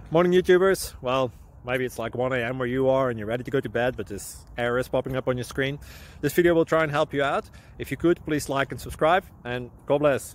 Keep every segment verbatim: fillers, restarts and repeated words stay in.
Morning YouTubers. Well, maybe it's like one A M where you are and you're ready to go to bed, but this error is popping up on your screen. This video will try and help you out. If you could, please like and subscribe, and God bless.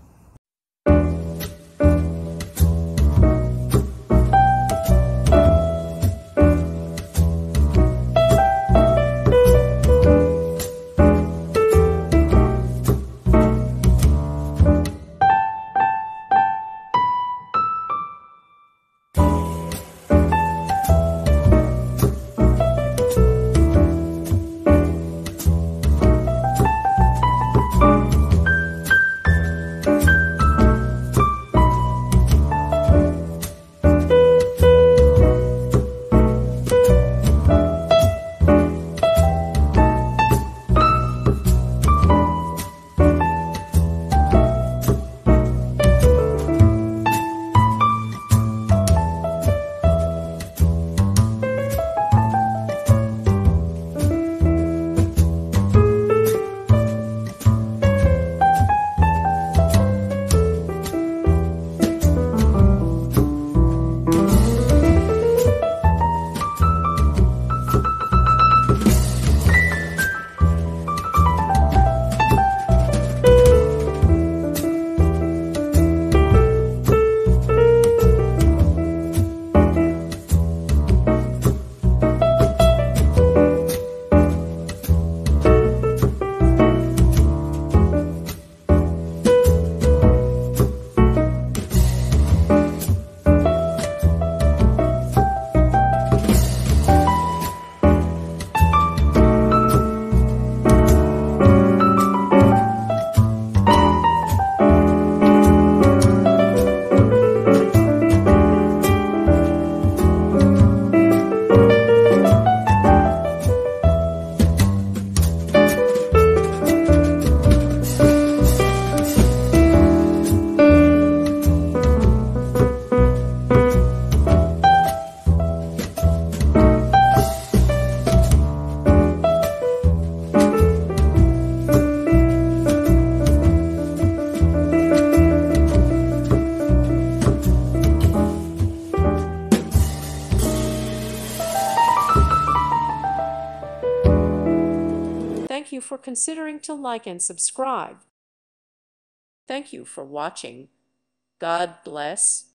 Thank you for considering to like and subscribe. Thank you for watching. God bless.